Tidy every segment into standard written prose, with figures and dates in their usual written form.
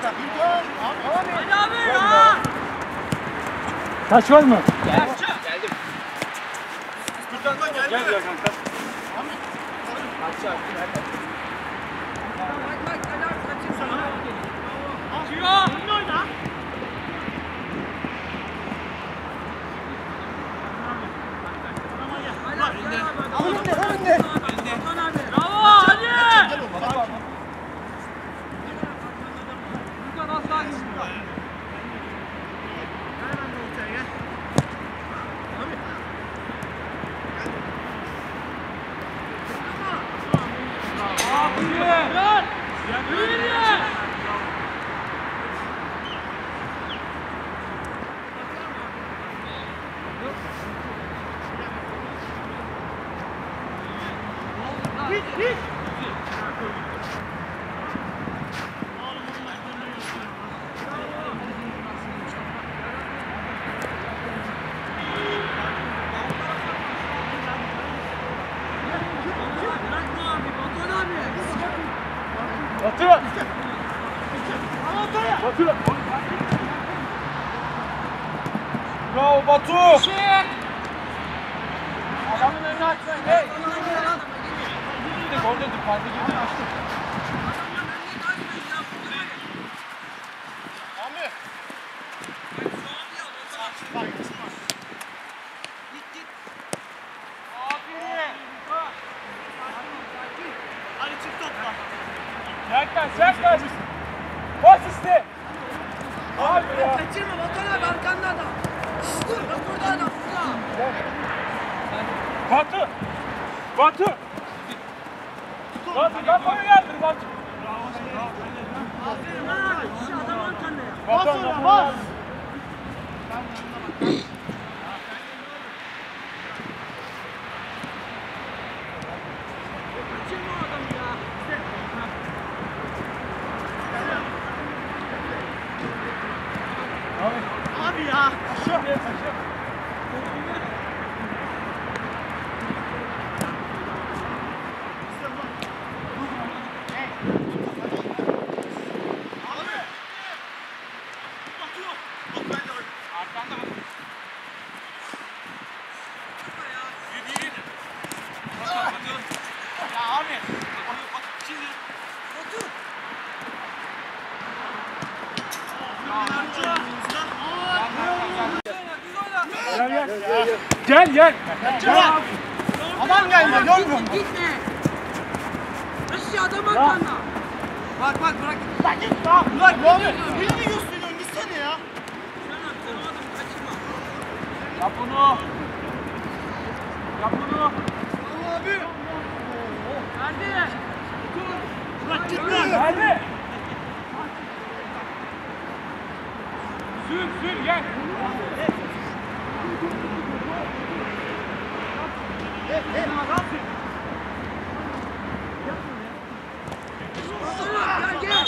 Hadi abi ya. Taç var mı? Geldim. Gel kanka. Batu! Bravo Batu! Adamın önüne açmayın. Hey! Gol dedim, fazla girdim açtım. Abi! Git. Aferin! Hadi çık topla. Yaklaş! Bas işte! Abi ya! Kaçırma Batuhan abi, arkanda adam. Dur, bak burada adam, burada. Batu, kafayı yardır Batu. Aferin lan abi, şu adam arkanda ya. Bas ona, bas! Kaçırma o adamı ya. Abi ya. Aşağı. Gel. Adam geldi, görmüyor musun? Gitme. Aşağı adam arkanda. Bak bırak. Lan git lan. Bırak abi. Elini gösteriyorsun, gitsene ya. Sen o adamı kaçırma. Yap bunu. Abi. Nerede? Bırak git lan. Nerede? Sür gel. Gel.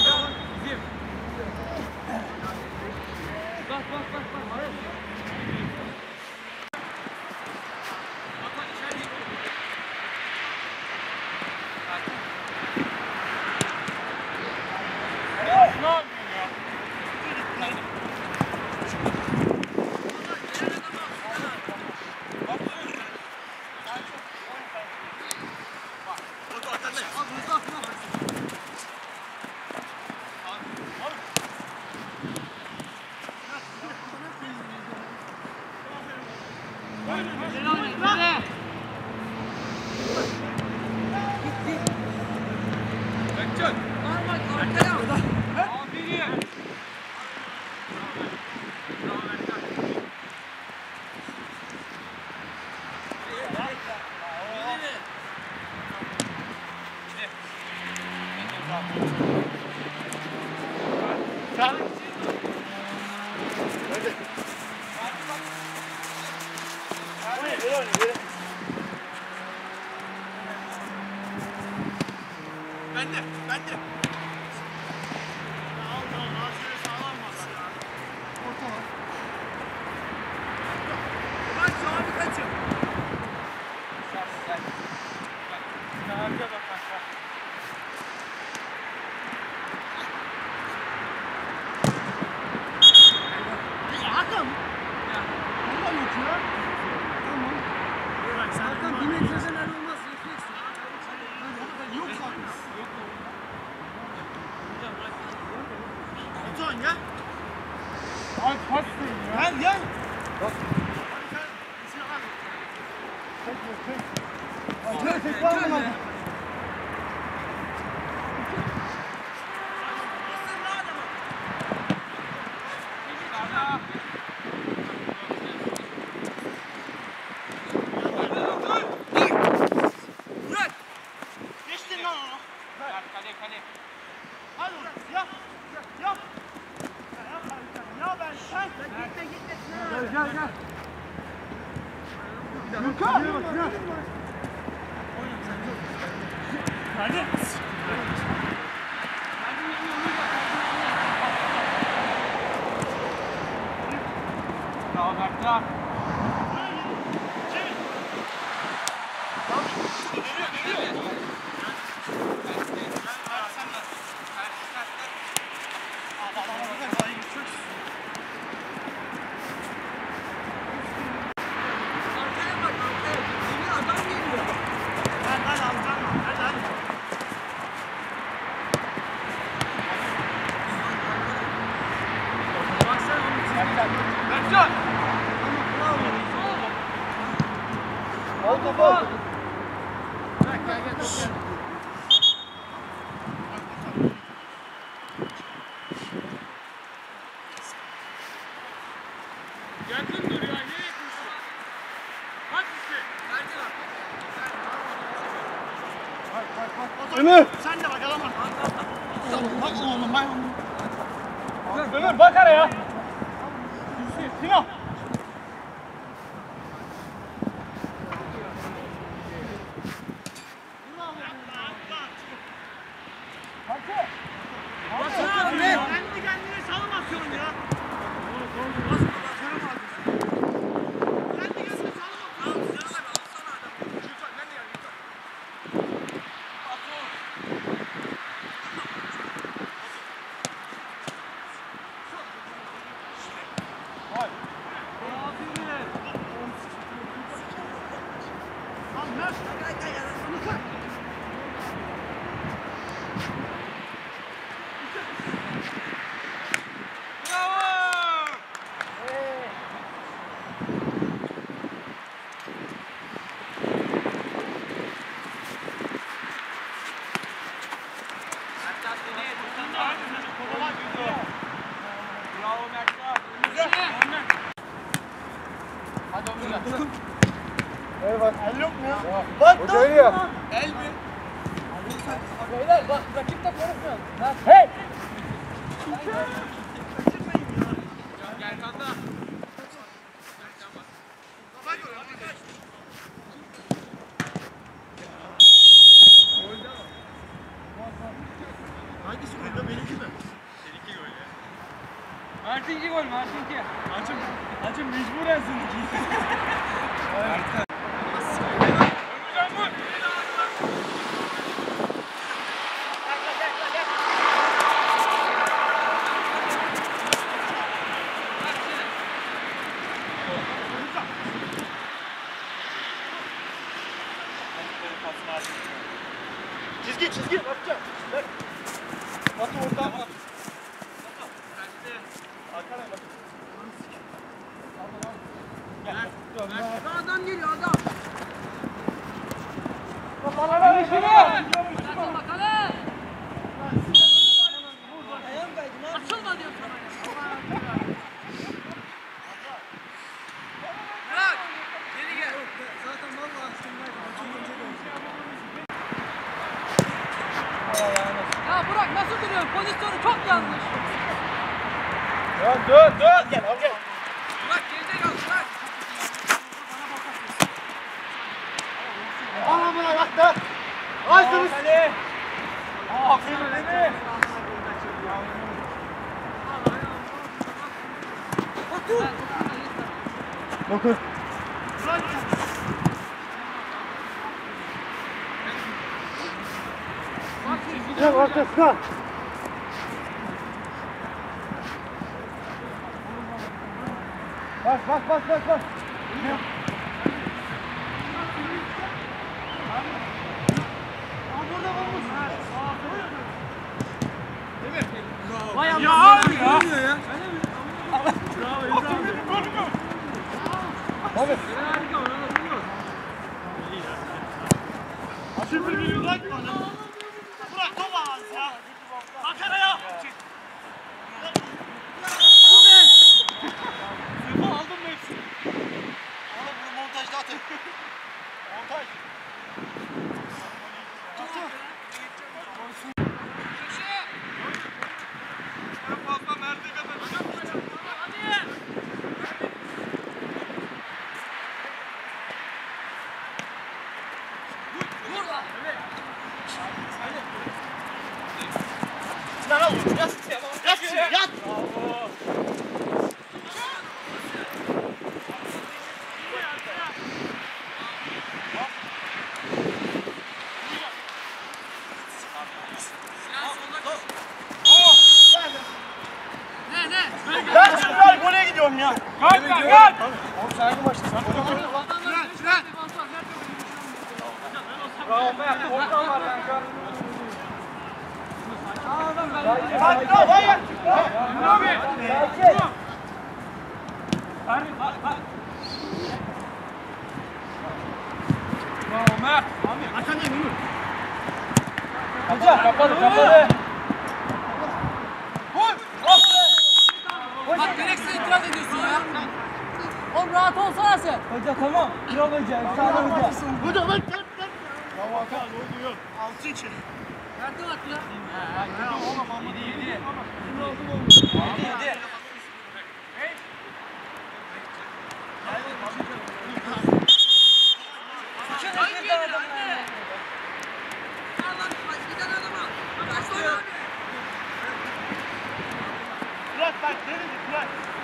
Bak. Doğan gel. Ay pas ya. Gel. Geçtin lan onu. Kale. Hadi ulan. Yap. Ya ben sen. Gel. Yukarı. Hadi. Bravo Berk'la. Berkcan. Al topu. Yakın duruyor. Nereye koşuyor? Bak işte. Ömür. Sen de bak alama. Bak oğlum bak. Ömür bak araya. Sinan. Kendi kendine salım atıyorsun ya. Kendi kendine salım atıyorsun. Lan Mert. Bravo. Bravo Berkcan. Hadi Ömür. Evet. El yok mu ya? Bak Hoca iyi yap. El mi? Beyler bak rakip de konuşmuyor. Hey! Gel kanda. Hangisi golde benimki mi? Seninki gol ya. Mert'inki gol, Mert'inki. Acım mecburen seninki. Ömürcan vur. Çizgi bakacağım. Bak. Batı oradan bak. Arkana bak. Adam geliyor adam. Ayağım kaydı lan. Açılma diyorum sana. Bırak. Geri gel. Zaten vallahi açtımdaydım. Ya Burak nasıl duruyorsun? Pozisyonu çok yanlış. Dön. Gel al gel. Burak geride kal Burak. Aha buna bak da. Aysınız. Hadi. Aferin Ömür. Dokun. Gel arkasına. Bas. Ya abi ya. Abi. Süper bir bırak bana. Bırak olamaz ya. Bakar ya. Bu ne? Sefa aldın mı hepsini? Oğlum bunu montajda atın. Montaj. Tutun. En fazla nerede kadar? Sinan al. Yat. Yat. Yat. Ben şimdi gole gidiyorum ya. Kalk. Oğlum sen hangi maçtasın? Sinan. Bravo be. Ortam var kanka. Hadi hayır. Abi. Bravo Mert. Hakan yürü. Hocam kapalı. Bak gereksiz itiraz ediyorsun ya. Oğlum rahat olsana sen. Hoca tamam. Kral hoca. Efsane hoca. Hoca lan. Ya Hakan ne oluyor? Altı için. Nereden attı ya? Oğlum ama Yedi. Bırak bak ne dedi bırak.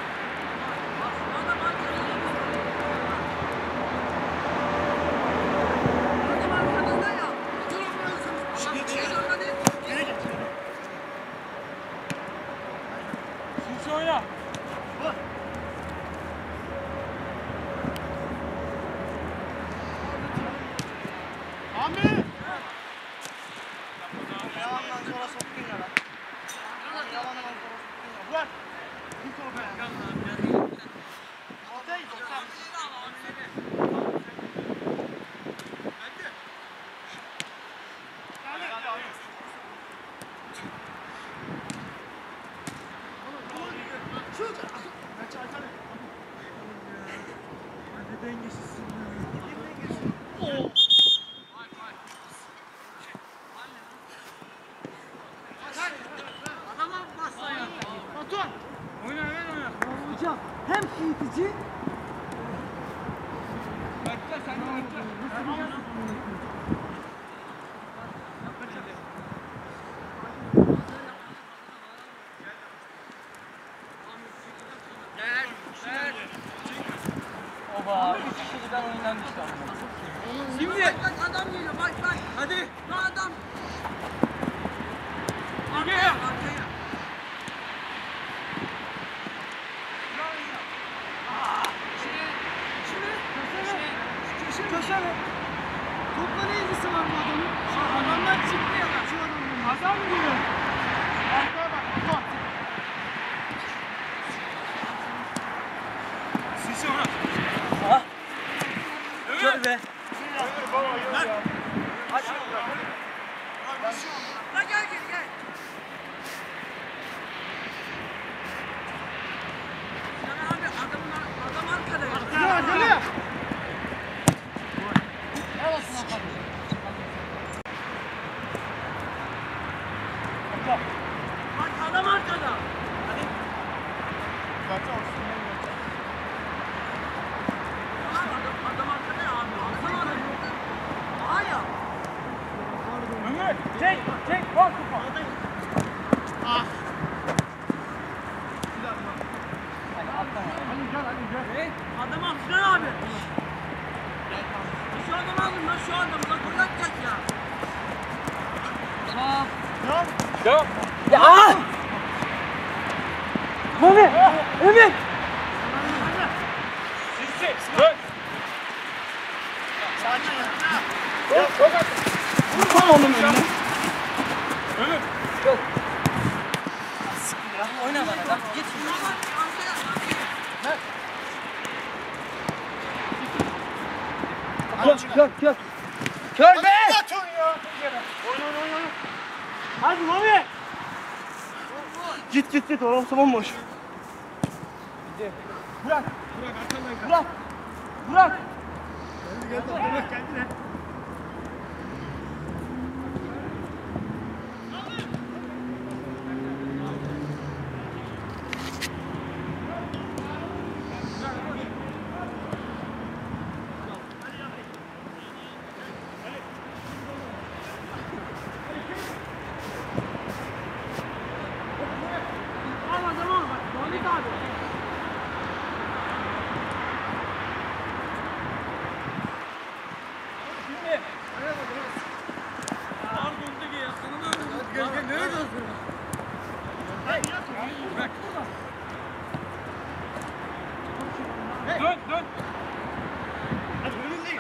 Sinsi oyna. Ami! Yalandan sonra soktun ya lan. Yalandan sonra soktun ya. Bırak. Git o be. Ortayız orta. Şut! Maçı açalım. Ne dengesizsin. Oo! Batuhan! Oyna. Hocam hem eğitici Bekle sen de bekle. Oba. Bir kişiden oyundan düştü ama. Şimdi. bak adam geliyor bak. Hadi. Bu adam. Arkaya. Arkaya. Köşe mi? Topla ne ilgisi var bu adamın? Adamlar çıktı ya. Şu adamın. Adam gibi. Arkaya bak. Batuhan. Sinsi oyna. Şöyle. Lan gel. Sinan abi adam arkada ya. Ya geliyor. Bak adam arkada. Adam arkada ya abi. Alsana adamı. Aha ya. Ömür. Çek. Bak topa. Ah. Adam al Sinan abi. Şu adamı alın lan şu adamı. Lan gol atacak ya. Aa. Devam. Ya! Mami! Emin! Sinsi. Dön. Sakin ya. Çok at. Vurma oğlum önüne. Ömür. Oyna bana lan. Git. Kör be! Oyna. Hadi Mami! Git orası bomboş. Bırak. Gel kendine. Dön. Hadi önündeyim.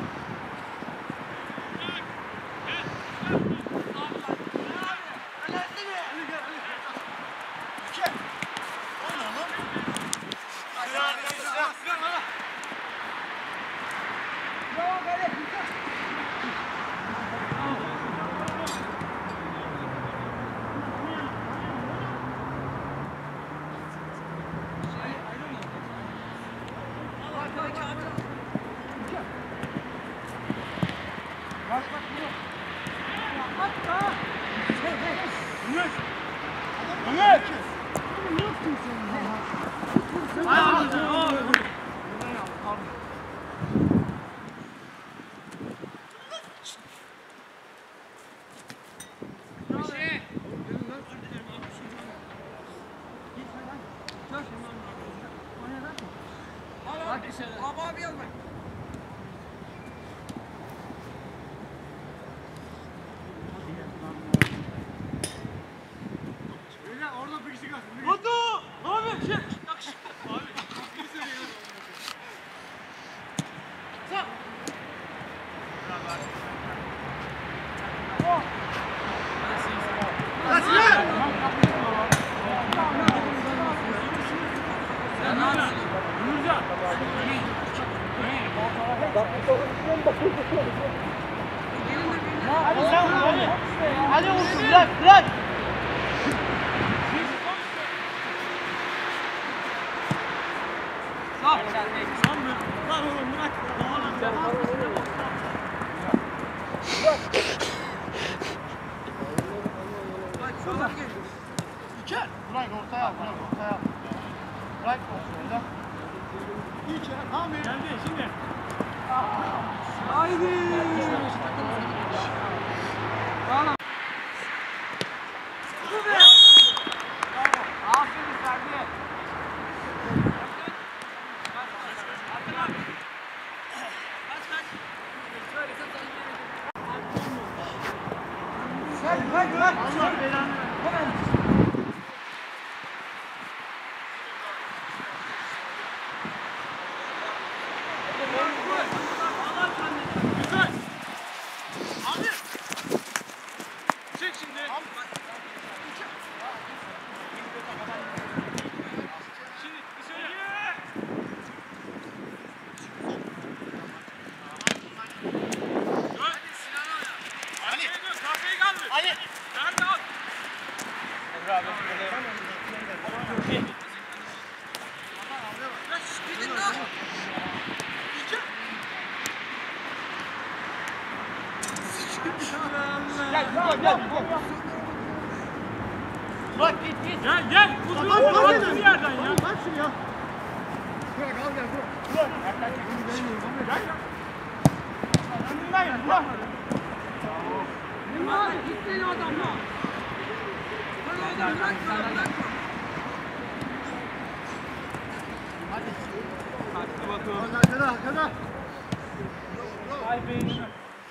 Abi alma. Orada bir kişi kalsın. Batu! Abi şey. Hadi sen vur hadi. Hadi vursun bırak. Lan oğlum bırak. İçer. Bırak ortaya al. Bırak ortaya. İçer. Tamam mı? Geldi şimdi. Haydi. Tamam. Aferin Ferdi. Bırak. Allah belanı. Güzel. Abi. Çek şimdi. Şimdi dışarı. Dön. Ali. Dön. Kafayı kaldır. Ali. Nerede al? Emre abi. Gidin lan. Gel. Bak git. Gel. Uzun bir yerden ya. Bak şuraya. Bırak al gel. Bırak. Önündeyim. Bırak. Lan git seni adamla. Bırakma. Hadi bakalım. Arkada. Ay beynime.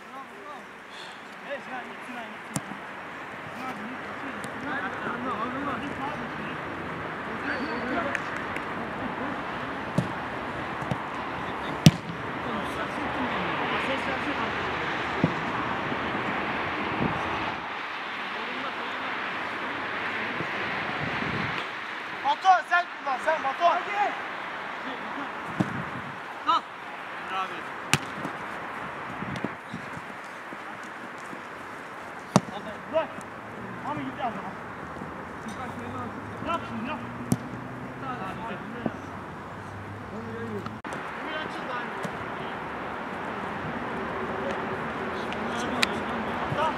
Batuhan sen kullan. Sen Batuhan. Al. Bravo. şimdi yap. Emir açıldı aynı. Hatta.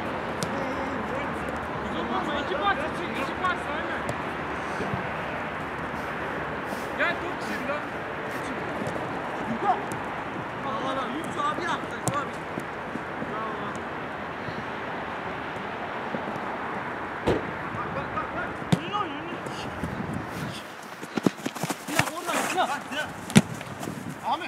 İki pas için, iki pas aynen. Gel top şimdi lan. Yukarı. Allah Yusuf abi yaptı. Abi. Önüne oyna, önüne. Sinan oradan Sinan. Bak Sinan. Ahmet.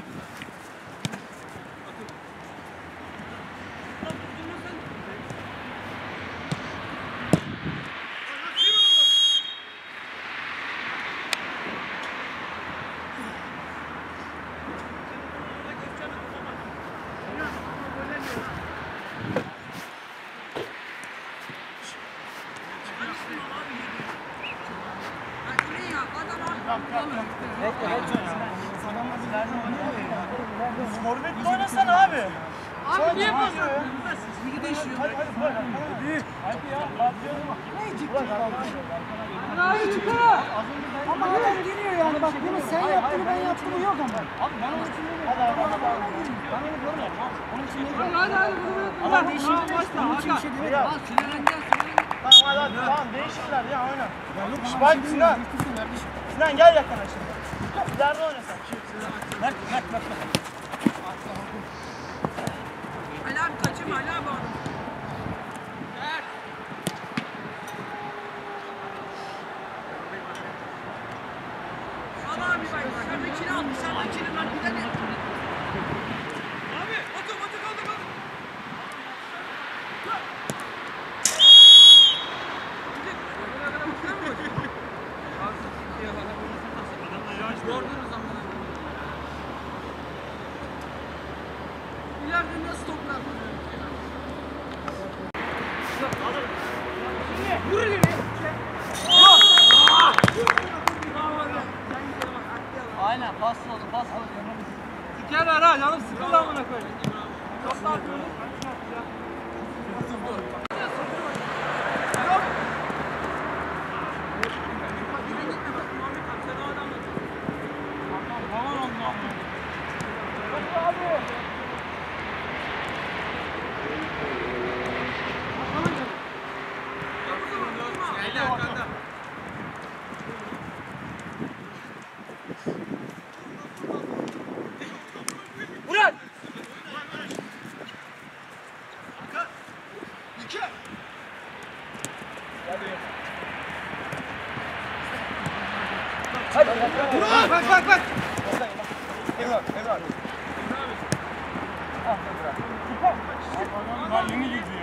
Forvet'te oynasana abi. Abi niye basıyorsun? basıyorsun? Ligi değişiyor. Hadi hadi. Hadi ya. Abi çıkar. Ama adam geliyor yani bak bunu sen yaptığını ben yaptığımı yok ama. Abi ben onun için demiyorum. Hadi abi. Ben onu görmedim. Onun için ne Hadi bunu Ama değişiklik onun için bir şey demedim. Ya. Al Sinan'dan Tamam hadi. Tamam değişikler ya oyna. Yok Şş, ama bak bir şey Sinan. değil, kardeşim. Sinan gel yakına şimdi. İleride oynasak. Bak. Ali abi kaçırma Ali abi onu. Al abi bak dışarıdakini al dışarıdakini bak bir de Abi otur. Gördünüz ama. İleride nasıl toplar? Vur ileri. Aynen pas oldu. Siker var ha, canım sıkıldı amına koyayım. Aman Allah'ım. Geldi arkanda. Murat. Hadi. Bak. Evlat. Daha yeni girdi